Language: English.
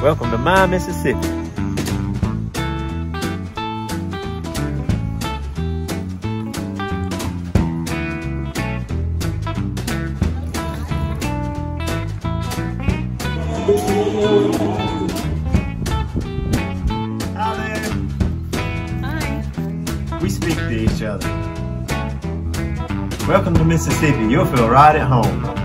Welcome to my Mississippi. Hi there. Hi. We speak to each other. Welcome to Mississippi. You'll feel right at home.